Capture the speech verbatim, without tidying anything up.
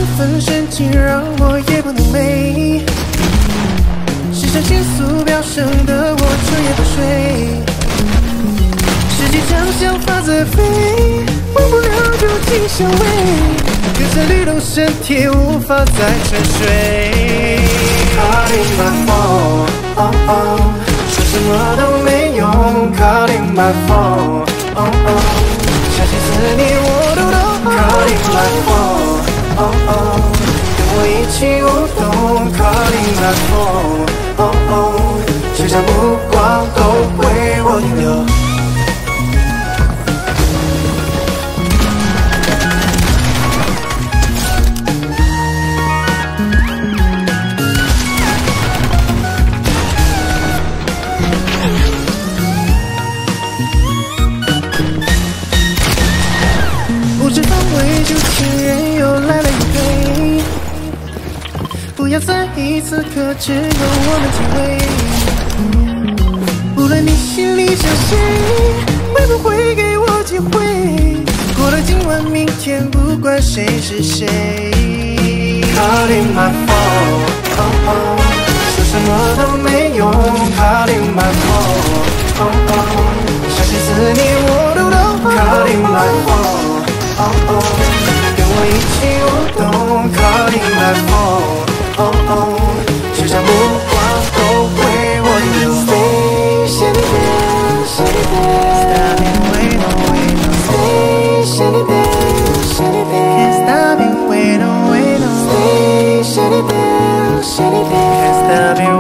分神经让我夜不能寐。时常限速飙升的我彻夜不睡，世界将像发则飞，忘不了究竟相违。跟着律动身体无法再沉睡。Calling my phone， oh oh， 说什么都没用。Calling my phone， oh oh， 相信思念我都懂。Calling my phone， oh oh， 跟我一起舞动。Calling my phone，oh oh， 全场目光都为我停留。不知方位，就情人又来了一杯。不要在意此刻，只有我们体会。无论你心里想谁，会不会给我机会？过了今晚，明天不管谁是谁。Calling my phone， oh oh， 说什么都没用。Calling my phone， oh oh， 相信思念我都懂。Calling my phone，oh oh， 跟我一起舞动。Calling my phone，oh oh， 全场目光都为我停留。Stay shady there, shady there, stop and wait, oh wait, oh. Stay shady there, shady there, can't stop and wait, oh wait, oh. Stay shady there, shady there, can't stop and